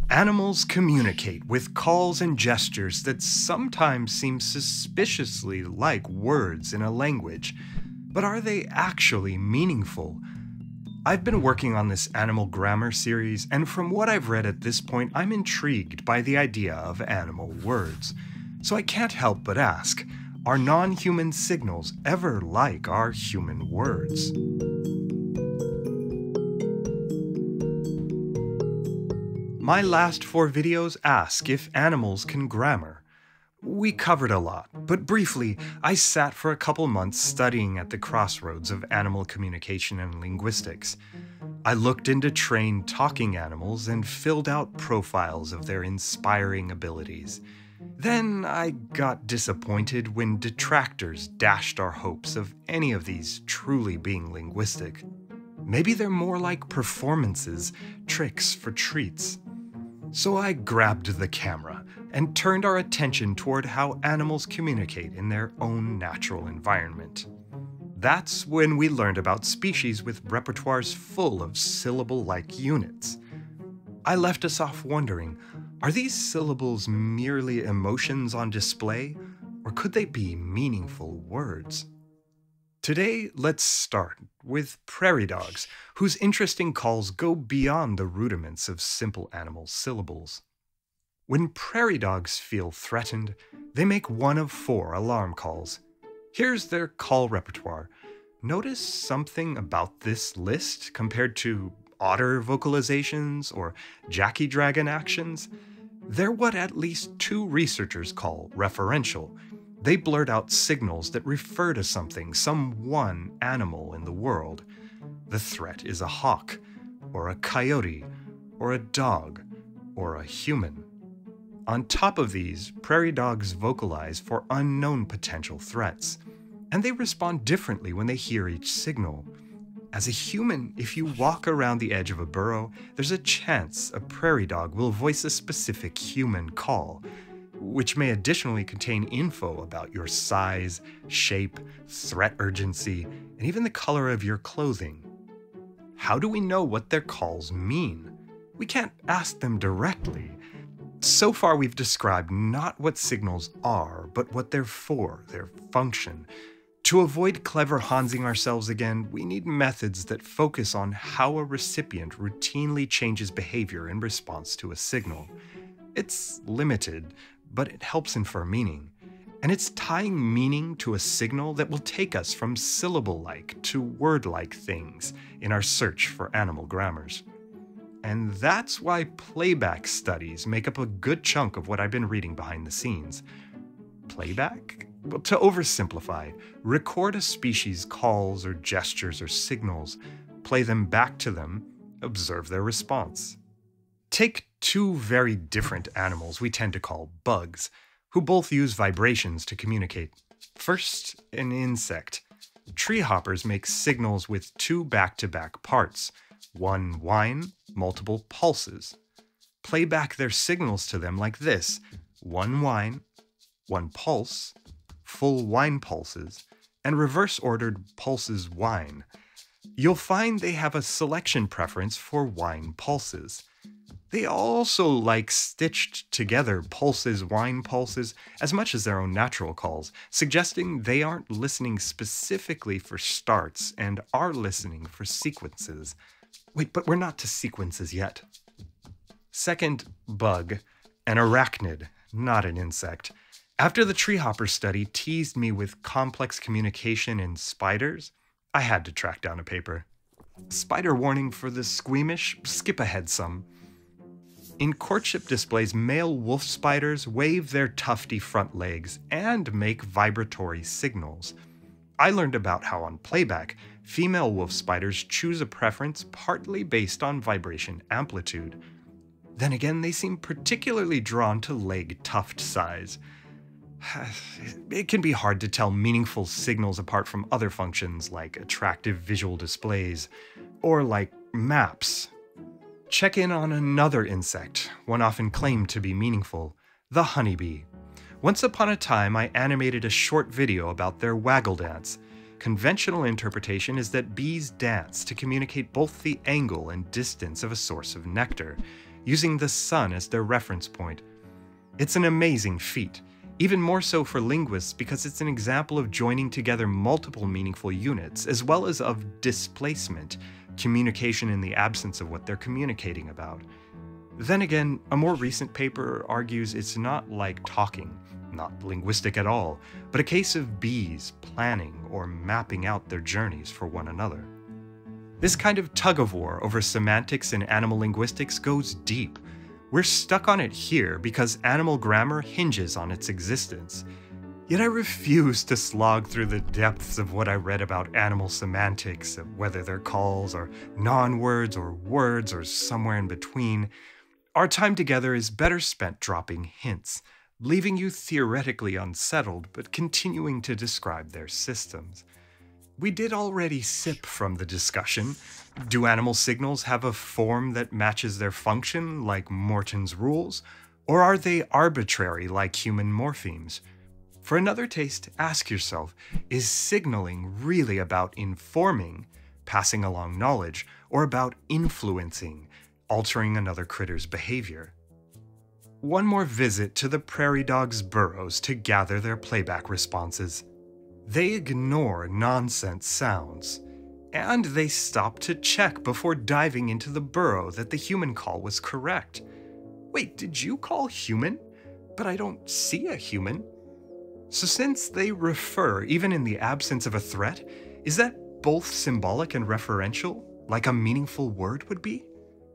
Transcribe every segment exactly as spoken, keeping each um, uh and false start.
Animals communicate with calls and gestures that sometimes seem suspiciously like words in a language, but are they actually meaningful? I've been working on this animal grammar series, and from what I've read at this point, I'm intrigued by the idea of animal words. So I can't help but ask, are non-human signals ever like our human words? My last four videos ask if animals can grammar. We covered a lot, but briefly, I sat for a couple months studying at the crossroads of animal communication and linguistics. I looked into trained talking animals and filled out profiles of their inspiring abilities. Then I got disappointed when detractors dashed our hopes of any of these truly being linguistic. Maybe they're more like performances, tricks for treats. So I grabbed the camera and turned our attention toward how animals communicate in their own natural environment. That's when we learned about species with repertoires full of syllable-like units. I left us off wondering, are these syllables merely emotions on display, or could they be meaningful words? Today, let's start with prairie dogs, whose interesting calls go beyond the rudiments of simple animal syllables. When prairie dogs feel threatened, they make one of four alarm calls. Here's their call repertoire. Notice something about this list compared to otter vocalizations or jacky dragon actions? They're what at least two researchers call referential. They blurt out signals that refer to something, some one animal in the world. The threat is a hawk, or a coyote, or a dog, or a human. On top of these, prairie dogs vocalize for unknown potential threats, and they respond differently when they hear each signal. As a human, if you walk around the edge of a burrow, there's a chance a prairie dog will voice a specific human call, which may additionally contain info about your size, shape, threat urgency, and even the color of your clothing. How do we know what their calls mean? We can't ask them directly. So far we've described not what signals are, but what they're for, their function. To avoid clever Hansing ourselves again, we need methods that focus on how a recipient routinely changes behavior in response to a signal. It's limited, but it helps infer meaning. And it's tying meaning to a signal that will take us from syllable-like to word-like things in our search for animal grammars. And that's why playback studies make up a good chunk of what I've been reading behind the scenes. Playback? Well, to oversimplify, record a species' calls or gestures or signals, play them back to them, observe their response. Take two very different animals we tend to call bugs, who both use vibrations to communicate. First, an insect. Tree hoppers make signals with two back-to-back parts, one whine, multiple pulses. Play back their signals to them like this: one whine, one pulse, full whine pulses, and reverse-ordered pulses whine. You'll find they have a selection preference for whine pulses. They also like stitched together pulses, whine pulses, as much as their own natural calls, suggesting they aren't listening specifically for starts and are listening for sequences. Wait, but we're not to sequences yet. Second, bug, an arachnid, not an insect. After the treehopper study teased me with complex communication in spiders, I had to track down a paper. Spider warning for the squeamish, skip ahead some. In courtship displays, male wolf spiders wave their tufty front legs and make vibratory signals. I learned about how on playback, female wolf spiders choose a preference partly based on vibration amplitude. Then again, they seem particularly drawn to leg tuft size. It can be hard to tell meaningful signals apart from other functions like attractive visual displays or like maps. Check in on another insect, one often claimed to be meaningful, the honeybee. Once upon a time, I animated a short video about their waggle dance. Conventional interpretation is that bees dance to communicate both the angle and distance of a source of nectar. using the sun as their reference point. It's an amazing feat, even more so for linguists because it's an example of joining together multiple meaningful units, as well as of displacement, communication in the absence of what they're communicating about. Then again, a more recent paper argues it's not like talking, not linguistic at all, but a case of bees planning or mapping out their journeys for one another. This kind of tug-of-war over semantics in animal linguistics goes deep. We're stuck on it here because animal grammar hinges on its existence. Yet I refuse to slog through the depths of what I read about animal semantics, whether they're calls or non-words or words or somewhere in between. Our time together is better spent dropping hints, leaving you theoretically unsettled, but continuing to describe their systems. We did already sip from the discussion. Do animal signals have a form that matches their function, like Morton's rules, or are they arbitrary like human morphemes? For another taste, ask yourself, is signaling really about informing, passing along knowledge, or about influencing, altering another critter's behavior? One more visit to the prairie dog's burrows to gather their playback responses. They ignore nonsense sounds, and they stop to check before diving into the burrow that the human call was correct. Wait, did you call human? But I don't see a human. So since they refer even in the absence of a threat, is that both symbolic and referential, like a meaningful word would be?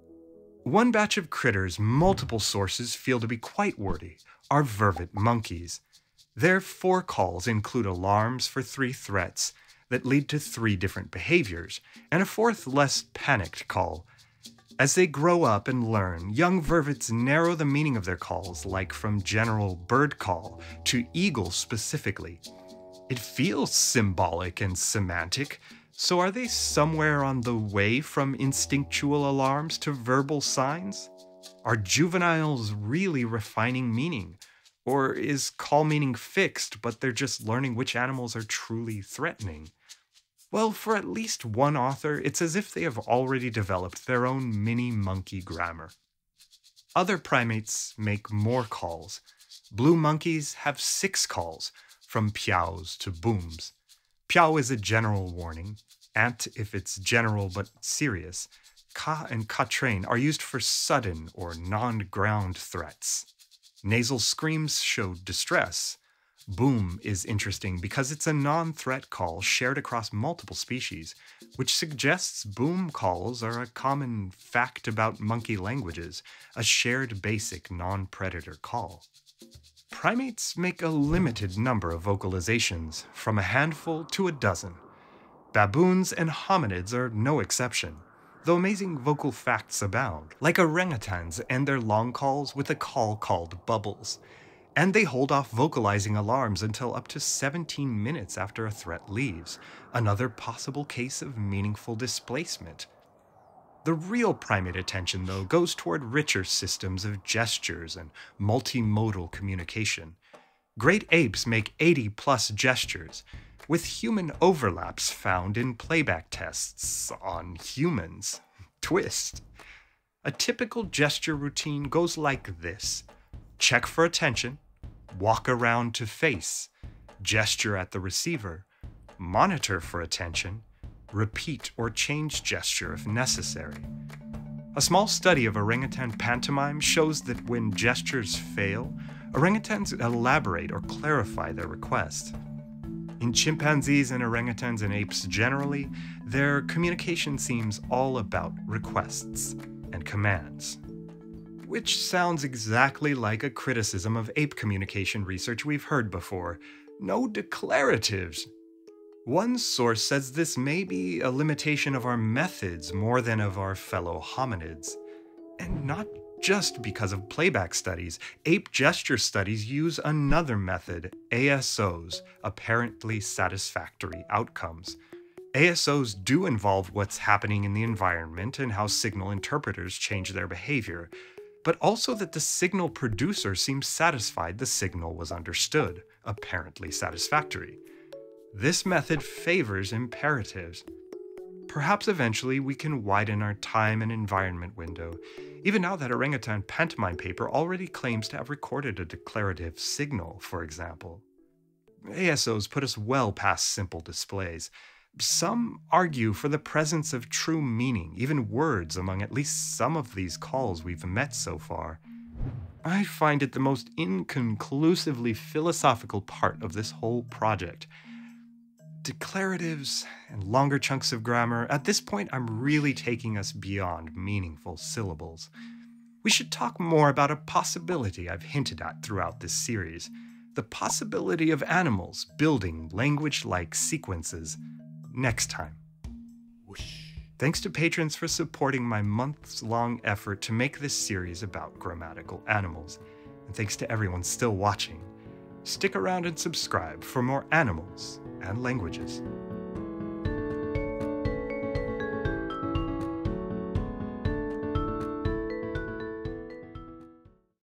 One batch of critters multiple sources feel to be quite wordy are vervet monkeys. Their four calls include alarms for three threats that lead to three different behaviors, and a fourth less panicked call. As they grow up and learn, young vervets narrow the meaning of their calls, like from general bird call to eagle specifically. It feels symbolic and semantic, so are they somewhere on the way from instinctual alarms to verbal signs? Are juveniles really refining meaning? Or is call meaning fixed, but they're just learning which animals are truly threatening? Well, for at least one author, it's as if they have already developed their own mini monkey grammar. Other primates make more calls. Blue monkeys have six calls, from pyows to booms. Pyow is a general warning. Ant if it's general but serious. Ka and quatrain are used for sudden or non-ground threats. Nasal screams show distress. Boom is interesting because it's a non-threat call shared across multiple species, which suggests boom calls are a common fact about monkey languages, a shared basic non-predator call. Primates make a limited number of vocalizations, from a handful to a dozen. Baboons and hominids are no exception, though amazing vocal facts abound, like orangutans and their long calls with a call called bubbles. And they hold off vocalizing alarms until up to seventeen minutes after a threat leaves, another possible case of meaningful displacement. The real primate attention, though, goes toward richer systems of gestures and multimodal communication. Great apes make eighty plus gestures, with human overlaps found in playback tests on humans. Twist. A typical gesture routine goes like this. Check for attention, walk around to face, gesture at the receiver, monitor for attention, repeat or change gesture if necessary. A small study of orangutan pantomime shows that when gestures fail, orangutans elaborate or clarify their request. In chimpanzees and orangutans and apes generally, their communication seems all about requests and commands. Which sounds exactly like a criticism of ape communication research we've heard before. No declaratives. One source says this may be a limitation of our methods more than of our fellow hominids. And not just because of playback studies. Ape gesture studies use another method, A S Os, apparently satisfactory outcomes. A S Os do involve what's happening in the environment and how signal interpreters change their behavior, but also that the signal producer seems satisfied the signal was understood, apparently satisfactory. This method favors imperatives. Perhaps eventually we can widen our time and environment window, even now that orangutan pantomime paper already claims to have recorded a declarative signal, for example. A S Os put us well past simple displays. Some argue for the presence of true meaning, even words, among at least some of these calls we've met so far. I find it the most inconclusively philosophical part of this whole project. Declaratives and longer chunks of grammar, at this point I'm really taking us beyond meaningful syllables. We should talk more about a possibility I've hinted at throughout this series. The possibility of animals building language-like sequences next time. Whoosh. Thanks to patrons for supporting my months-long effort to make this series about grammatical animals. And thanks to everyone still watching. Stick around and subscribe for more animals and languages.